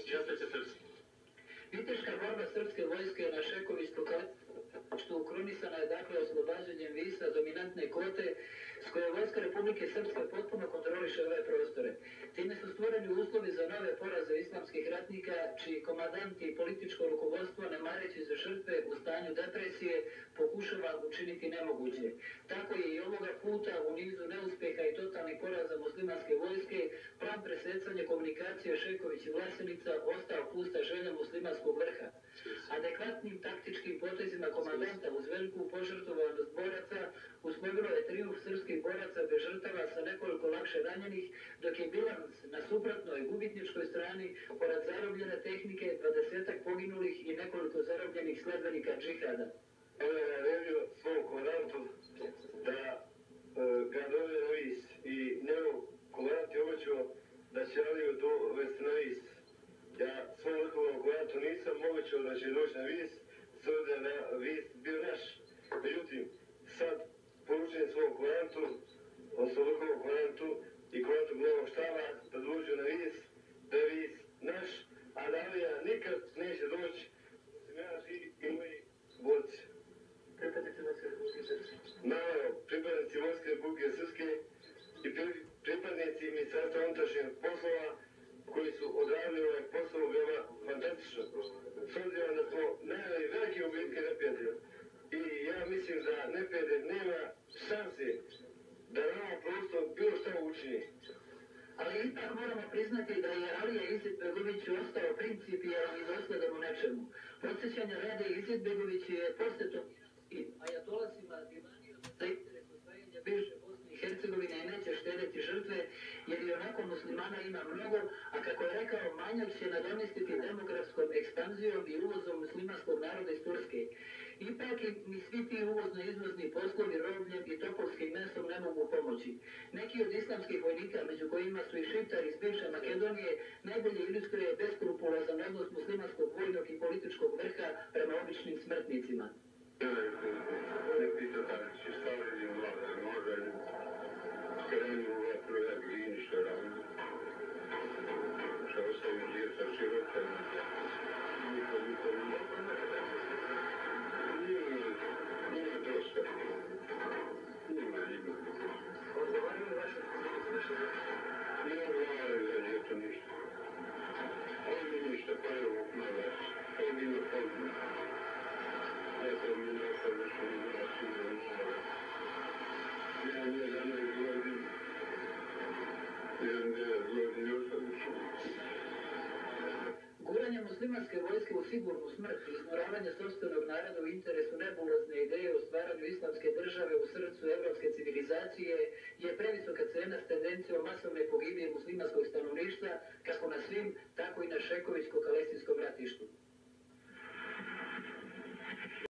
čestite srpski. Viteška borba srpske vojske na Šekoviću ukronisana je dakle oslobađanjem Visa, dominantne kote, s koje vojska Republike Srpske potpuno kontroliše ove prostore. Time su stvoreni uslovi za nove poraze islamskih ratnika, čiji komandanti i političko rukovodstvo, ne mareći za žrtve u stanju depresije, pokušava učiniti nemoguće. Tako je i ovoga puta u nizu neuspeha i totalnih poraza muslimanske vojske plan presecanja komunikacije Šeković i Vlasenica ostao pusta želja muslimanskog vrha. Adekvatnim taktičkim potezima komandanta uz veliku požrtvovanost boraca uslovilo je trijumf srpskih boraca bez žrtava sa nekoliko lakše ranjenih, dok je bilans na suprotnoj gubitničkoj strani pored zarobljene tehnike 20-ak poginulih i nekoliko zarobljenih sledbenika džihada. On je naredio svom komandantu da ga dovede na Vis i njegov komandant je obećao da će Aliju dovesti na Vis. Ja svom vrhovnom komandantu nisam obećao da će doći na Vis, s obzirom da je Vis bio naš. Međutim, sad poručujem svom komandantu, odnosno vrhovnom komandantu i komandantu glavnog štaba da dođu na Vis, da je Vis naš, a da Alija nikad neće doći, osim ja i moji borci. Pripadnici vojske Republike Srpske. Naravno, pripadnici vojske Republike Srpske i pripadnici Ministarstva unutrašnjih poslova koji su odradili ovaj posao veoma fantastično. S obzirom da smo najeli velike ubitke neprijatelja. I ja mislim da neprijatelj nema šanse da na ovom prostoru bilo šta učini. Ali ipak moramo priznati da je Alija Izetbegović ostao principijelan i dosledan u nečemu. Podsjećanja radi Izetbegović je postetom ajatolasima divanio za interes osvajanja bivše Bosne i Hercegovine i neće štediti žrtve, jer i onako muslimana ima mnogo, a kako je rekao, manjak će nadomestiti demografskom ekspanzijom i uvozom muslimanskog naroda iz Turske. Ipak ni svi ti uvozno-izvozni poslovi robljem i topovskim mesom ne mogu pomoći. Neki od islamskih vojnika, među kojima su i šiptari iz bivše Makedonije, najbolje ilustruje beskrupulozan odnos muslimanskog vojnog i političkog vrha prema običnim smrtnicima. Ne pita da će stavljeni u vlada, može skreni u vatru, ja bi ništa radio. Što ostavim djeca široka, nikad nije dosta. Ima. Odgovaraju vaše Nije odgovaraju za djeto ništa. Ovdje ništa, pa je ovog mala, pa je bilo hodno. Eto mi nešto više mi nasilno mora. Ja mi 11 godina. 11 godina još sam ušao. Guranje muslimanske vojske u sigurnu smrt i izmoravanje sopstvenog naroda u interesu nebulozne ideje o stvaranju islamske države u srcu evropske civilizacije je previsoka cena s tendencijom masovne pogibije muslimanskog stanovništva kako na svim, tako i na Šekovićko-Kalestinskom ratištu.